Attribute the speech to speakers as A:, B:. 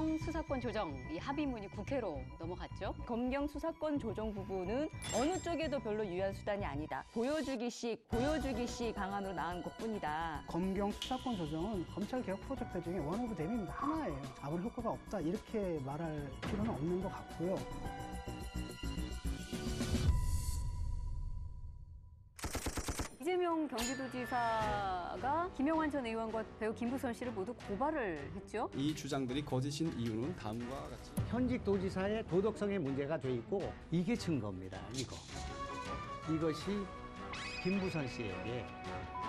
A: 검경 수사권 조정, 이 합의문이 국회로 넘어갔죠.
B: 검경 수사권 조정 부분은 어느 쪽에도 별로 유효한 수단이 아니다. 보여주기식 방안으로 나온 것뿐이다.
C: 검경 수사권 조정은 검찰개혁 프로젝트 중에 원 오브 댐입니다. 하나예요. 아무런 효과가 없다 이렇게 말할 필요는 없는 것 같고요.
A: 이재명 경기도지사가 김영환 전 의원과 배우 김부선 씨를 모두 고발을 했죠.
D: 이 주장들이 거짓인 이유는 다음과 같이
E: 현직 도지사의 도덕성에 문제가 돼 있고 이게 증거입니다. 이것이 김부선 씨에게